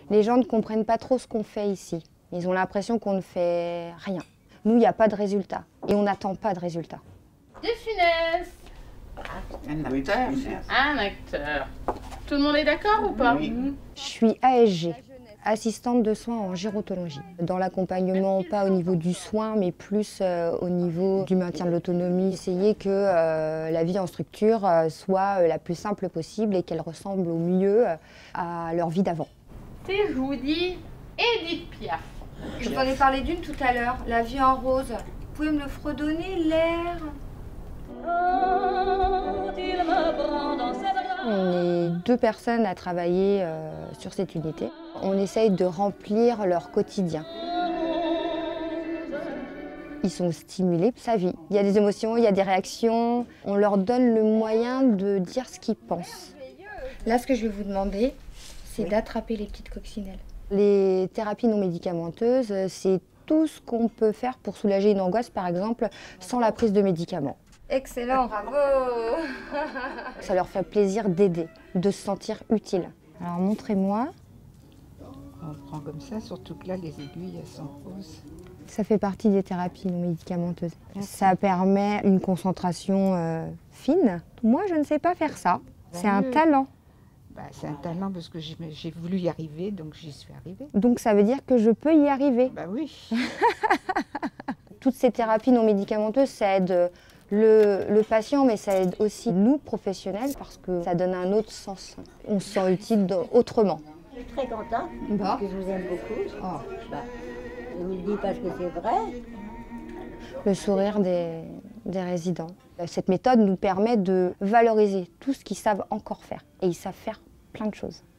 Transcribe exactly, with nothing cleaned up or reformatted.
Les gens ne comprennent pas trop ce qu'on fait ici. Ils ont l'impression qu'on ne fait rien. Nous, il n'y a pas de résultat et on n'attend pas de résultat. De Funès. Un acteur. Un acteur. Tout le monde est d'accord ou pas? Oui. Je suis A S G, assistante de soins en gyrotologie. Dans l'accompagnement, pas au niveau du soin, mais plus euh, au niveau du maintien de l'autonomie. Essayer que euh, la vie en structure euh, soit euh, la plus simple possible et qu'elle ressemble au mieux euh, à leur vie d'avant. Si je vous dis Édith Piaf. Je vous en ai parlé d'une tout à l'heure, La vie en rose. Vous pouvez me le fredonner, l'air? On est deux personnes à travailler euh, sur cette unité. On essaye de remplir leur quotidien. Ils sont stimulés, ça vit. Il y a des émotions, il y a des réactions. On leur donne le moyen de dire ce qu'ils pensent. Là, ce que je vais vous demander, c'est d'attraper les petites coccinelles. Les thérapies non médicamenteuses, c'est tout ce qu'on peut faire pour soulager une angoisse, par exemple, sans la prise de médicaments. Excellent, bravo. Ça leur fait plaisir d'aider, de se sentir utile. Alors montrez-moi. On prend comme ça, surtout que là, les aiguilles, elles sont fausses. Ça fait partie des thérapies non médicamenteuses. Ça permet une concentration euh, fine. Moi, je ne sais pas faire ça. C'est un talent. Bah, c'est un talent parce que j'ai j'ai voulu y arriver, donc j'y suis arrivée. Donc ça veut dire que je peux y arriver. Bah oui. Toutes ces thérapies non médicamenteuses, ça aide le, le patient, mais ça aide aussi nous, professionnels, parce que ça donne un autre sens. On se sent utile de- autrement. Je suis très contente, Bon. parce que je vous aime beaucoup. Oh. Bah, je vous le dis parce que c'est vrai. Le sourire des, des résidents. Cette méthode nous permet de valoriser tout ce qu'ils savent encore faire. Et ils savent faire plein de choses.